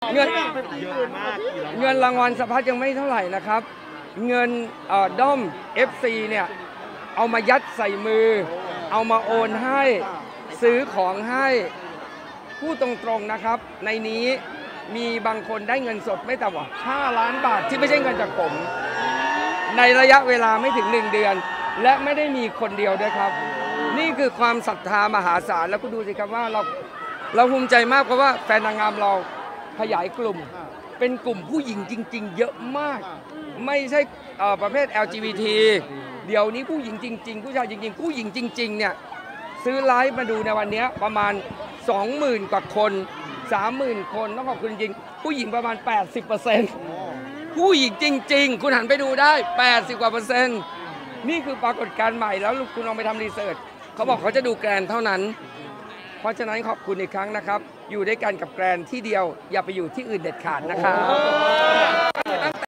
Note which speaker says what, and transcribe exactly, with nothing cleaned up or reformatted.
Speaker 1: เงินเงินรางวัลสะพัดยังไม่เท่าไหร่นะครับเงินด้อม เอฟ ซี เนี่ยเอามายัดใส่มือเอามาโอนให้ซื้อของให้พูดตรงๆนะครับในนี้มีบางคนได้เงินสดไม่ต่ำกว่าห้าล้านบาทที่ไม่ใช่เงินจากผมในระยะเวลาไม่ถึงหนึ่งเดือนและไม่ได้มีคนเดียวด้วยครับนี่คือความศรัทธามหาศาลแล้วก็ดูสิครับว่าเราเราภูมิใจมากเพราะว่าแฟนนางงามเราขยายกลุ่มเป็นกลุ่มผู้หญิงจริงๆเยอะมากไม่ใช่ประเภท แอล จี บี ที เดี๋ยวนี้ผู้หญิงจริงๆผู้ชายจริงๆผู้หญิงจริงๆเนี่ยซื้อไลฟ์มาดูในวันนี้ประมาณ สองหมื่น กว่าคน สามหมื่น คนต้องขอบคุณจริงผู้หญิงประมาณ แปดสิบเปอร์เซ็นต์ ผู้หญิงจริงๆคุณหันไปดูได้ แปดสิบ กว่าเปอร์เซ็นต์นี่คือปรากฏการณ์ใหม่แล้วคุณลองไปทำรีเสิร์ชเขาบอกเขาจะดูแกรนเท่านั้นเพราะฉะนั้นขอบคุณอีกครั้งนะครับอยู่ด้วยกันกับแกรนที่เดียวอย่าไปอยู่ที่อื่นเด็ดขาดนะครับ